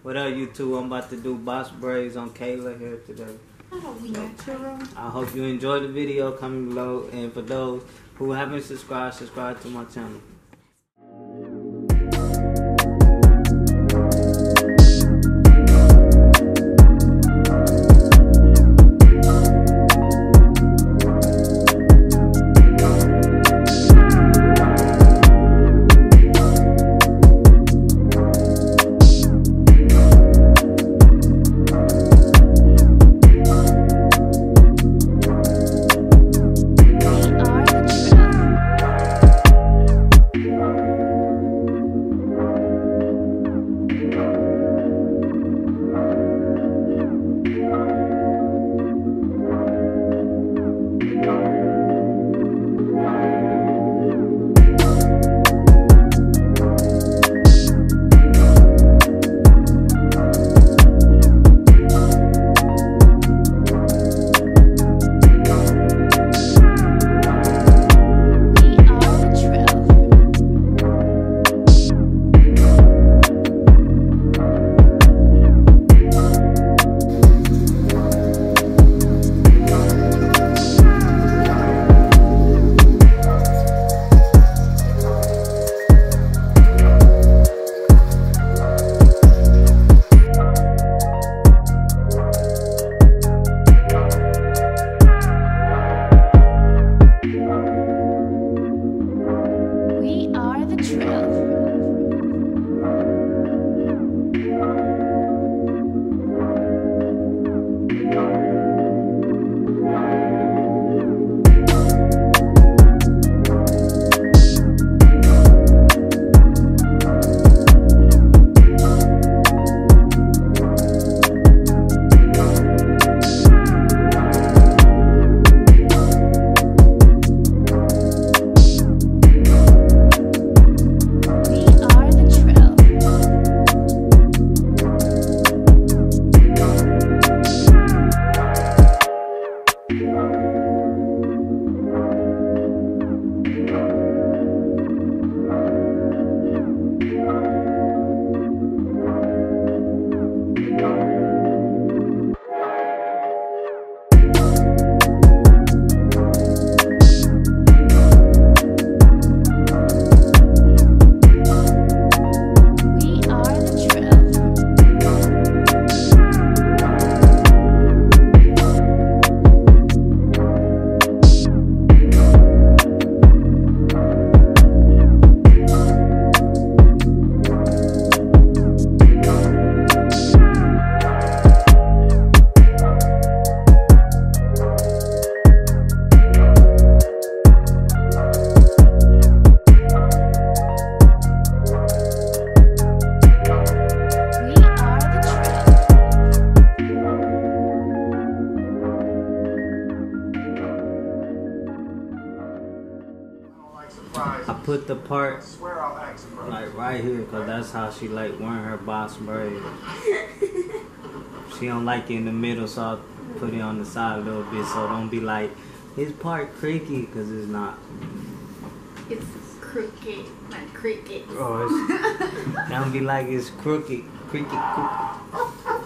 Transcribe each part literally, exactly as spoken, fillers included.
What up, YouTube? I'm about to do boss braids on Kayla here today. I hope you enjoyed the video. Comment below, and for those who haven't subscribed, subscribe to my channel. I put the part like right here because that's how she like wearing her boss braid. She don't like it in the middle, so I put it on the side a little bit, so don't be like, it's part creaky, because it's not. It's crooked, not cricket. Oh, it's, don't be like it's crooked, creaky, crooked.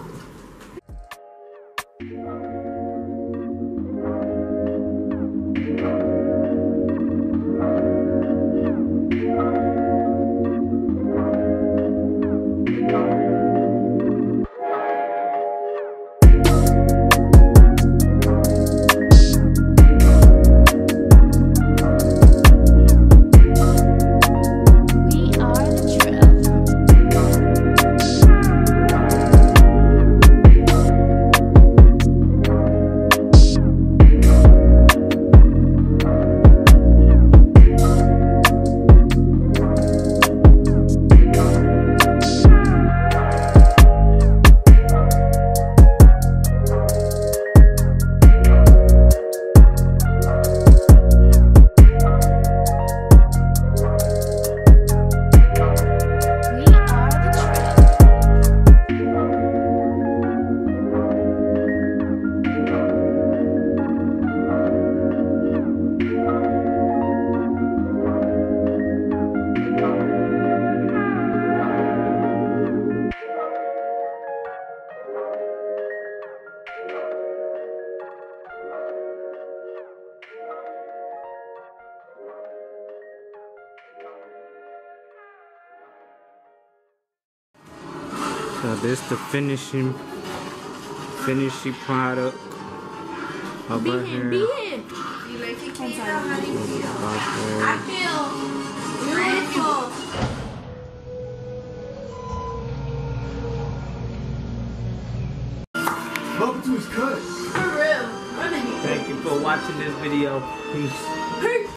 So this the finishing, finishing product of Be our him, hair. be him. You like it, Kayla? How do you feel? I feel beautiful. Welcome to his cut. For real. Running. Thank you for watching this video. Peace. Peace.